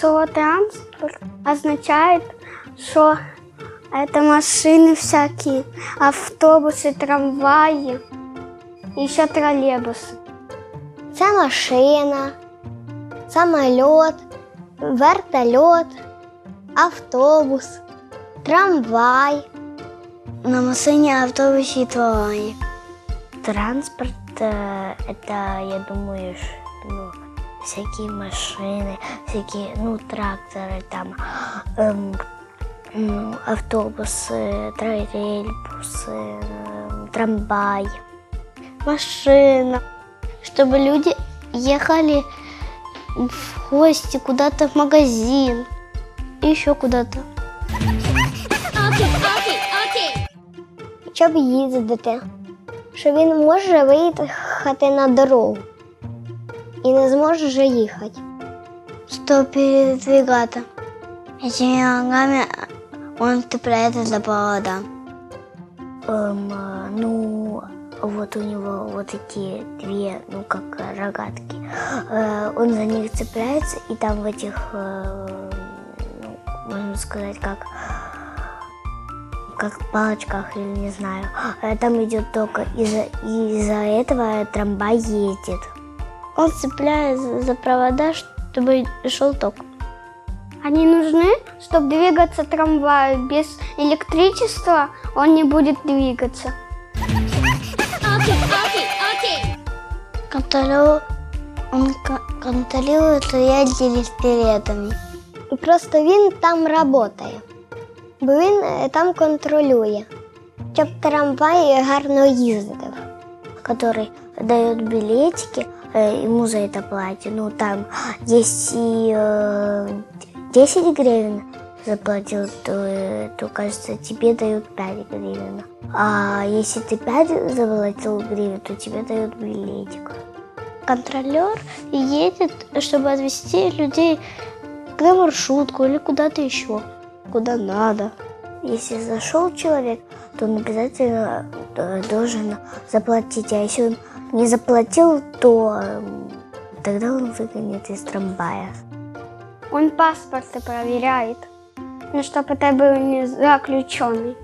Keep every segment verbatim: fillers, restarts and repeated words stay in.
Слово «транспорт» означает, что это машины всякие, автобусы, трамваи, еще троллейбусы. Це машина, самоліт, вертольот, автобус, трамвай. На машине, автобусе и трамвае. Транспорт э, – это, я думаю, ну, всякие машины, всякие, ну, тракторы, там, эм, ну, автобусы, троллейбусы, э, трамвай. Машина. Чтобы люди ехали в гости куда-то в магазин и еще куда-то. Щоб їздити, що він може виїхати на дорогу і не зможе вже їхати. Чтобы передвигаться. Этими ногами он цепляется за провода. Эм, ну, вот у него вот такие две, ну, как рогатки. Э, он за них цепляется, и там в этих, э, ну, можно сказать, как... как в палочках, или не знаю. Там идет ток, из-за из этого трамвай ездит. Он цепляет за провода, чтобы шел ток. Они нужны, чтобы двигаться трамваю. Без электричества он не будет двигаться. Контролю... Он контролирует родителей с билетами. І просто він там працює. Бо він там контролює, щоб трамвай гарно їздив. Который дает билетики, ему за это платят. Ну, там, если э, десять гривен заплатил, то, то, кажется, тебе дают пять гривен. А если ты пять заплатил гривен, то тебе дают билетик. Контролер едет, чтобы отвезти людей на маршрутку или куда-то еще. Куда надо. Если зашел человек, то он обязательно должен заплатить. А если он не заплатил, то тогда он выгонит из трамвая. Он паспорты проверяет, ну, чтобы это был не заключенный.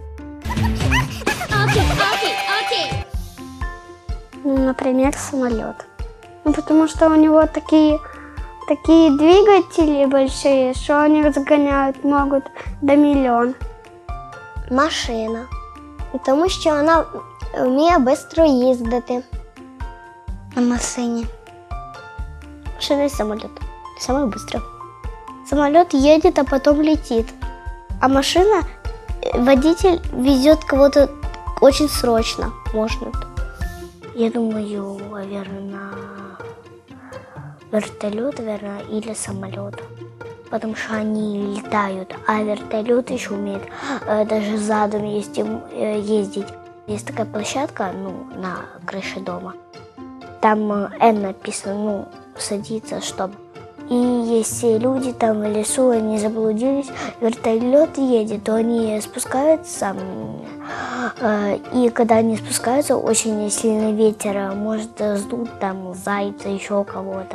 Например, самолет. Ну, потому что у него такие... Такие двигатели большие, что они разгоняют могут до миллиона. Машина. Тому що вона вміє швидко їздити. На машине. Машина и самолет. Самое быстрое. Самолет едет, а потом летит. А машина, водитель везет кого-то очень срочно. Может. Я думаю, наверное, вертолет, наверное, или самолет. Потому что они летают, а вертолет еще умеет э, даже задом ездить, э, ездить. Есть такая площадка, ну, на крыше дома. Там э, Н написано, ну, садиться, чтобы. И если люди там в лесу, они заблудились, вертолет едет, то они спускаются. Э, и когда они спускаются, очень сильный ветер может сдуть там зайца, еще кого-то.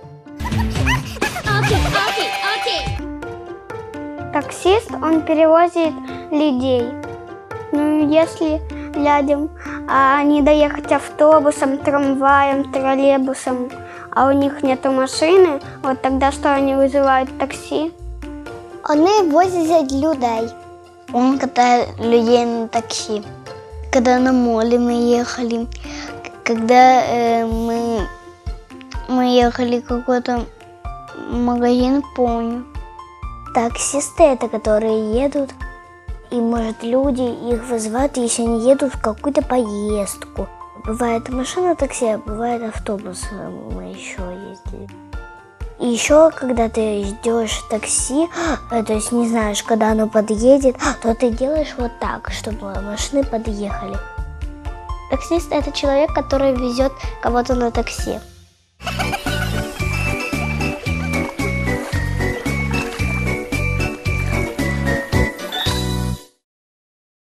Таксист, он перевозит людей. Ну, если людям а, не доехать автобусом, трамваем, троллейбусом, а у них нету машины, вот тогда что они вызывают такси? Они возят людей. Он катает людей на такси. Когда на моле мы ехали, когда э, мы, мы ехали в какой-то магазин, помню. Таксисты это которые едут, и может люди их вызывают, если они едут в какую-то поездку. Бывает машина такси, а бывает автобус, мы еще ездили. И еще, когда ты ждешь такси, то есть не знаешь, когда оно подъедет, то ты делаешь вот так, чтобы машины подъехали. Таксист это человек, который везет кого-то на такси.